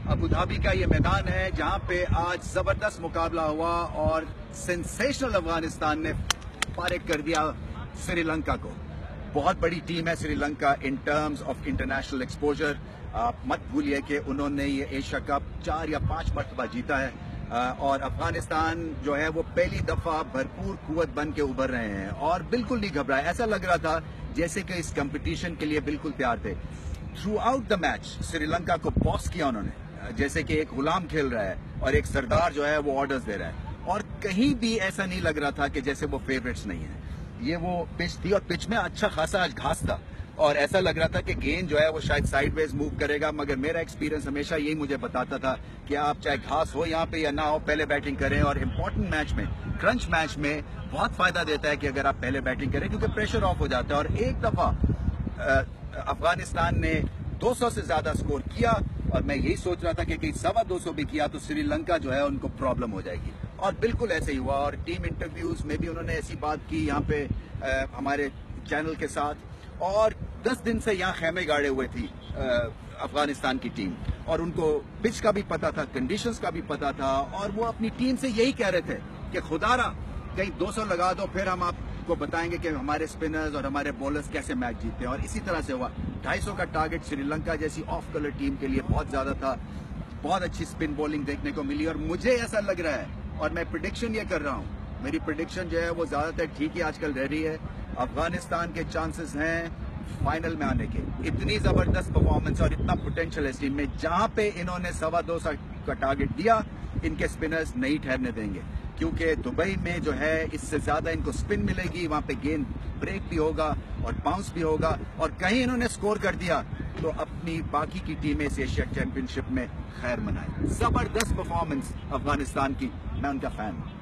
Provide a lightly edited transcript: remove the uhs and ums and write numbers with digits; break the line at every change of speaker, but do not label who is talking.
Abu Dhabi का ये मैदान है जहां पे आज जबरदस्त मुकाबला हुआ और सेंसेशनल अफगानिस्तान ने फारिग कर दिया श्रीलंका को। बहुत बड़ी टीम है Sri Lanka in terms of international exposure. आप मत भूलिए कि उन्होंने ये एशिया कप 4 या 5 मरतबा जीता है और अफगानिस्तान जो है वो पहली दफा भरपूर कुव्वत बन के उभर रहे हैं और बिल्कुल नहीं घबराए। ऐसा लग रहा था जैसे कि इस कंपटीशन के लिए बिल्कुल तैयार थे। Throughout the match Sri Lanka को बॉस किया उन्होंने, जैसे कि एक गुलाम खेल रहा है और एक सरदार जो है वो ऑर्डर्स दे रहा है और कहीं भी ऐसा नहीं लग रहा था कि जैसे वो फेवरेट्स नहीं है। ये वो पिच थी और पिच में अच्छा खासा आज घास था और ऐसा लग रहा था कि गेंद जो है वो शायद साइडवेज मूव करेगा, मगर मेरा एक्सपीरियंस हमेशा यही मुझे बताता था कि आप चाहे घास हो यहाँ पे या ना हो, पहले बैटिंग करें। और इम्पोर्टेंट मैच में, क्रंच मैच में बहुत फायदा देता है कि अगर आप पहले बैटिंग करें, क्योंकि प्रेशर ऑफ हो जाता है। और एक दफा अफगानिस्तान ने 200 से ज्यादा स्कोर किया और मैं यही सोच रहा था कि कहीं 225 भी किया तो श्रीलंका जो है उनको प्रॉब्लम हो जाएगी और बिल्कुल ऐसे ही हुआ। और टीम इंटरव्यूज में भी उन्होंने ऐसी बात की यहाँ पे हमारे चैनल के साथ, और 10 दिन से यहाँ खेमे गाड़े हुए थी अफगानिस्तान की टीम और उनको पिच का भी पता था, कंडीशंस का भी पता था और वो अपनी टीम से यही कह रहे थे कि खुदारा कहीं 200 लगा दो, फिर हम आपको बताएंगे कि हमारे स्पिनर्स और हमारे बॉलर्स कैसे मैच जीते हैं। और इसी तरह से हुआ। 250 का टारगेट श्रीलंका जैसी ऑफ कलर टीम के लिए बहुत ज्यादा था। बहुत अच्छी स्पिन बॉलिंग देखने को मिली और मुझे ऐसा लग रहा है और मैं प्रेडिक्शन ये कर रहा हूँ, मेरी प्रेडिक्शन जो है वो ज्यादातर ठीक ही आजकल रह रही है। अफगानिस्तान के चांसेस हैं फाइनल में आने के। इतनी जबरदस्त परफॉर्मेंस और इतना पोटेंशियल है इस टीम में, जहां पे इन्होंने 225 का टारगेट दिया, इनके स्पिनर्स नहीं ठहरने देंगे, क्योंकि दुबई में जो है इससे ज्यादा इनको स्पिन मिलेगी। वहां पे गेंद ब्रेक भी होगा और बाउंस भी होगा और कहीं इन्होंने स्कोर कर दिया तो अपनी बाकी की टीमें इस एशिया चैंपियनशिप में खैर मनाएं। जबरदस्त परफॉर्मेंस अफगानिस्तान की, मैं उनका फैन हूं।